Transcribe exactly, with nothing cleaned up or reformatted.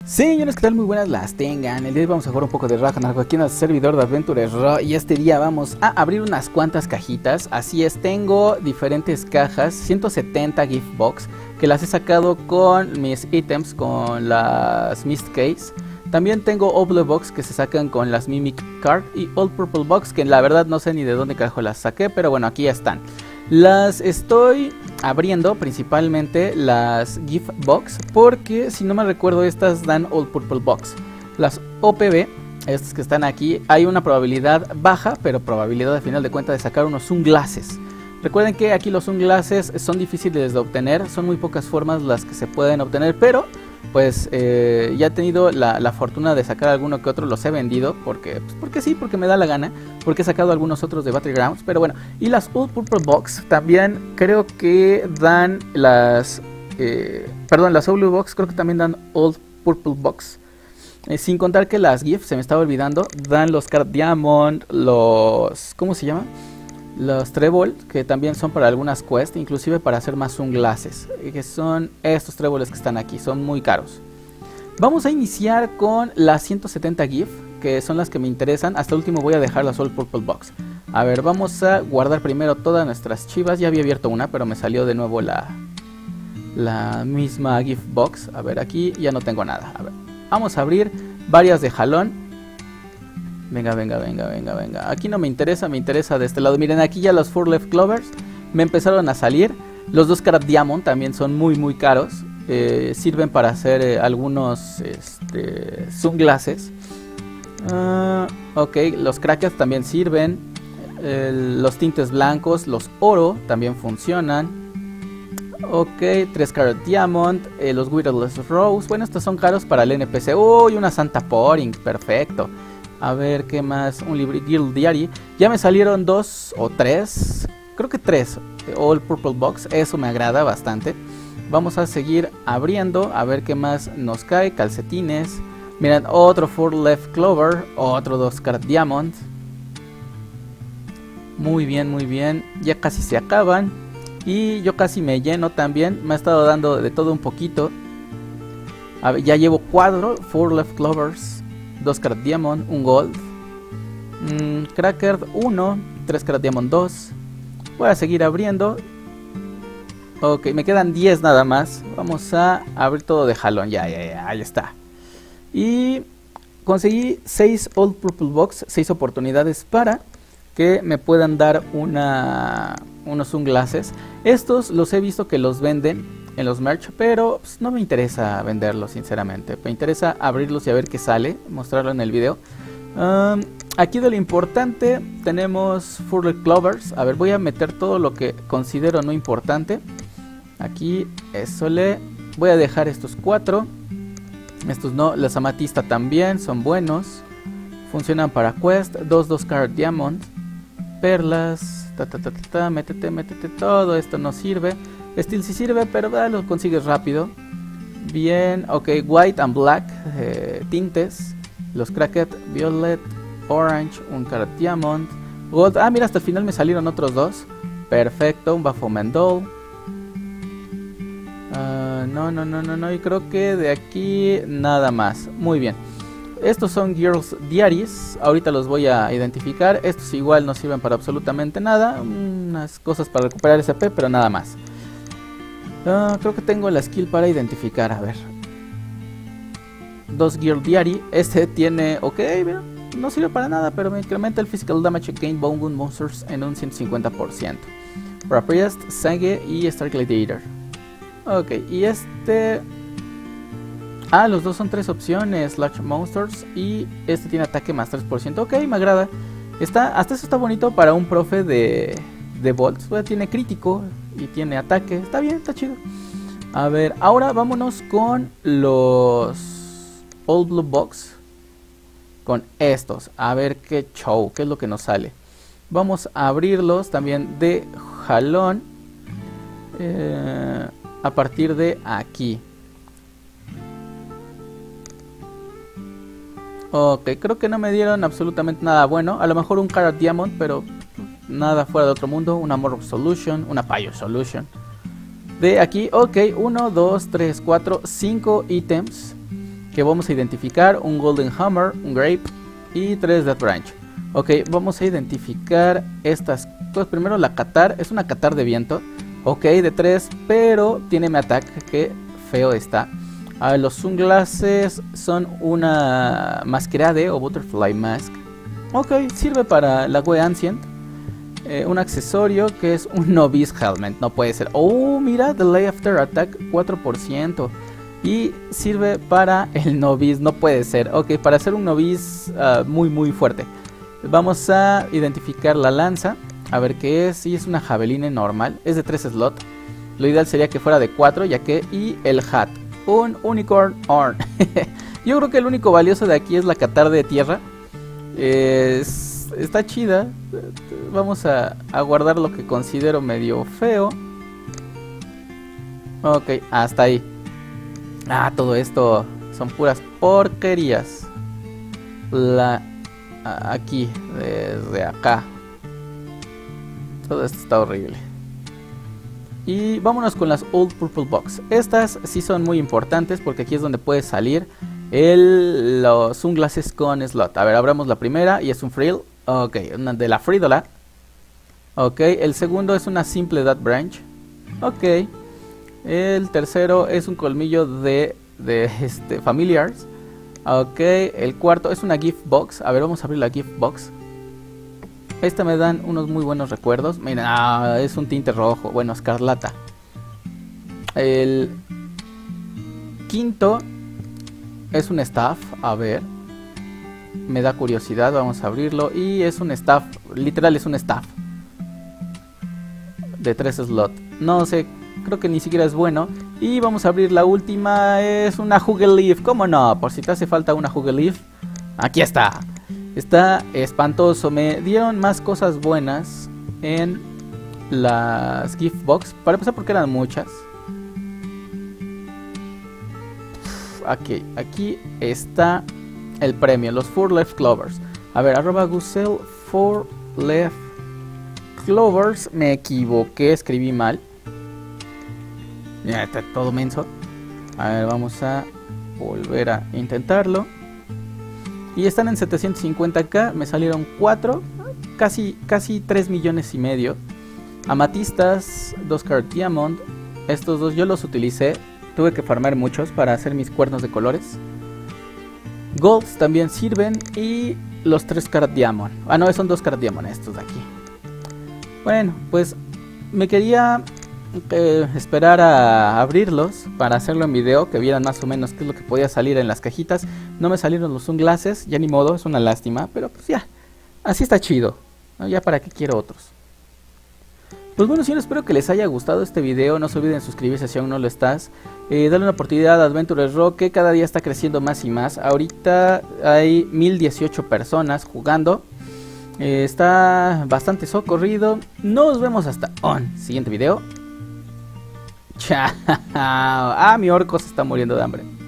Señores, ¿qué tal? Muy buenas las tengan. El día de hoy vamos a jugar un poco de Ragnarok aquí en el servidor de Adventures Raw. Y este día vamos a abrir unas cuantas cajitas. Así es, tengo diferentes cajas, ciento setenta gift box, que las he sacado con mis ítems, con las Mist Case. También tengo Oble Box que se sacan con las Mimic Card y All Purple Box, que la verdad no sé ni de dónde carajo las saqué, pero bueno, aquí ya están. Las estoy abriendo principalmente las Gift Box porque, si no me recuerdo, estas dan All Purple Box. Las O P B, estas que están aquí, hay una probabilidad baja, pero probabilidad al final de cuentas de sacar unos sunglasses. Recuerden que aquí los sunglasses son difíciles de obtener, son muy pocas formas las que se pueden obtener, pero pues eh, ya he tenido la, la fortuna de sacar alguno que otro, los he vendido porque, pues, porque sí, porque me da la gana, porque he sacado algunos otros de Battlegrounds, pero bueno. Y las All Purple Box también creo que dan las, eh, perdón, las Blue Box creo que también dan All Purple Box, eh, sin contar que las Gift, se me estaba olvidando, dan los Card Diamond, los, ¿cómo se llama? Los Trébol, que también son para algunas quests, inclusive para hacer más sunglasses, que son estos tréboles que están aquí, son muy caros. Vamos a iniciar con las ciento setenta GIF, que son las que me interesan. Hasta el último voy a dejar la All Purple Box. A ver, vamos a guardar primero todas nuestras chivas. Ya había abierto una, pero me salió de nuevo la, la misma GIF Box. A ver, aquí ya no tengo nada. A ver, vamos a abrir varias de jalón. Venga, venga, venga, venga, venga. Aquí no me interesa, me interesa de este lado. Miren, aquí ya los Four Left Clovers me empezaron a salir. Los dos Card Diamond también son muy, muy caros. Eh, sirven para hacer eh, algunos este, sunglasses. Uh, ok, los Crackers también sirven. Eh, los tintes blancos, los oro también funcionan. Ok, tres Card Diamond. Eh, los Widowless Rose. Bueno, estos son caros para el N P C. Uy, una Santa Pouring, perfecto. A ver, ¿qué más? Un libro Guild Diary. Ya me salieron dos o tres. Creo que tres. All Purple Box. Eso me agrada bastante. Vamos a seguir abriendo. A ver qué más nos cae. Calcetines. Miren, otro Four Left Clover. Otro dos Card Diamond. Muy bien, muy bien. Ya casi se acaban. Y yo casi me lleno también. Me ha estado dando de todo un poquito. A ver, ya llevo cuatro Four Left Clovers. dos Card Diamond, un Gold, mm, Cracker uno, tres Card Diamond dos. Voy a seguir abriendo. Ok, me quedan diez nada más. Vamos a abrir todo de jalón. Ya, ya, ya, ahí está. Y conseguí seis All Purple Box, seis oportunidades para que me puedan dar una, unos sunglasses. Estos los he visto que los venden en los merch, pero pues, no me interesa venderlos, sinceramente. Me interesa abrirlos y a ver qué sale, mostrarlo en el video. Um, aquí de lo importante tenemos Four Left Clovers. A ver, voy a meter todo lo que considero no importante. Aquí, eso le... Voy a dejar estos cuatro. Estos no, los amatista también son buenos. Funcionan para quest. Dos, dos Card Diamond. Perlas. Ta, ta, ta, ta, ta, métete, métete. Todo esto no sirve. Steel sí sirve, pero ah, lo consigues rápido. Bien, ok, white and black, eh, tintes. Los Cracket, violet, orange, un Card Diamond, gold. Ah, mira, hasta el final me salieron otros dos. Perfecto, un Baphomet Doll. Uh, no, no, no, no, no, y creo que de aquí nada más. Muy bien. Estos son Girls Diaries. Ahorita los voy a identificar. Estos igual no sirven para absolutamente nada. Unas cosas para recuperar S P, pero nada más. Uh, creo que tengo la skill para identificar, a ver. Dos Girl Diary. Este tiene, ok, no sirve para nada, pero me incrementa el physical damage against Bone Gun Monsters en un ciento cincuenta por ciento. Para Priest, Sage y Star Gladiator. Ok, y este... Ah, los dos son tres opciones, Large Monsters, y este tiene ataque más tres por ciento. Ok, me agrada. Está, hasta eso está bonito para un profe de, de Bolts. Tiene crítico y tiene ataque, está bien, está chido. A ver, ahora vámonos con los All Blue Box. Con estos, a ver qué show, qué es lo que nos sale. Vamos a abrirlos también de jalón. eh, A partir de aquí. Ok, creo que no me dieron absolutamente nada bueno. A lo mejor un Card Diamond, pero nada fuera de otro mundo. Una More Solution, una Pyre Solution. De aquí, ok, uno, dos, tres, cuatro, cinco ítems. que vamos a identificar un Golden Hammer, un Grape y tres Death Branch. Ok, vamos a identificar estas cosas. Primero la Catar, es una Catar de viento. Ok, de tres, pero tiene mi ataque, que feo está. Ah, los Sunglasses son una Masquerade o Butterfly Mask. Ok, sirve para la Wee Ancient. Eh, un accesorio que es un Novice Helmet, no puede ser. Oh, mira, Delay After Attack cuatro por ciento. Y sirve para el Novice, no puede ser. Ok, para hacer un Novice uh, muy muy fuerte. Vamos a identificar la lanza, a ver qué es. Sí, es una javeline normal, es de tres slots. Lo ideal sería que fuera de cuatro, ya que... Y el hat, un Unicorn Horn. Yo creo que el único valioso de aquí es la Catar de tierra. Es... Está chida. Vamos a, a guardar lo que considero medio feo. Ok, hasta ahí. Ah, todo esto son puras porquerías. La... Aquí, desde acá. Todo esto está horrible. Y vámonos con las Old Purple Box. Estas sí son muy importantes porque aquí es donde puede salir el, los Sunglasses con slot. A ver, abramos la primera y es un Frill. Ok, una de la Frídola. Ok, el segundo es una simple Death Branch. Ok. El tercero es un colmillo de, de este, Familiars. Ok, el cuarto es una Gift Box. A ver, vamos a abrir la Gift Box. Esta me dan unos muy buenos recuerdos. Mira, ah, es un tinte rojo. Bueno, escarlata. El quinto es un Staff. A ver. Me da curiosidad, vamos a abrirlo. Y es un Staff, literal es un Staff de tres slots. No sé, creo que ni siquiera es bueno. Y vamos a abrir la última, es una Hugel Leaf. ¿Cómo no? Por si te hace falta una Hugel Leaf. Aquí está. Está espantoso. Me dieron más cosas buenas en las Gift Box. Para empezar porque eran muchas. Aquí, aquí está el premio, los Four Left Clovers. A ver, arroba Gusel Four Left Clovers. Me equivoqué, escribí mal. Ya está todo menso. A ver, vamos a volver a intentarlo. Y están en setecientos cincuenta k. Me salieron cuatro. Casi, casi tres millones y medio. Amatistas, dos Card Diamond. Estos dos yo los utilicé. Tuve que farmar muchos para hacer mis cuernos de colores. Golds también sirven. Y los tres Card Diamond. Ah, no, son dos Card Diamond estos de aquí. Bueno, pues me quería eh, esperar a abrirlos para hacerlo en video, que vieran más o menos qué es lo que podía salir en las cajitas. No me salieron los Sunglasses, ya ni modo, es una lástima, pero pues ya, así está chido, ¿no? Ya para qué quiero otros. Pues bueno, señores, espero que les haya gustado este video. No se olviden suscribirse si aún no lo estás. Eh, dale una oportunidad a Adventures Rock, que cada día está creciendo más y más. Ahorita hay mil dieciocho personas jugando. Eh, está bastante socorrido. Nos vemos hasta un siguiente video. Chao. Ah, mi orco se está muriendo de hambre.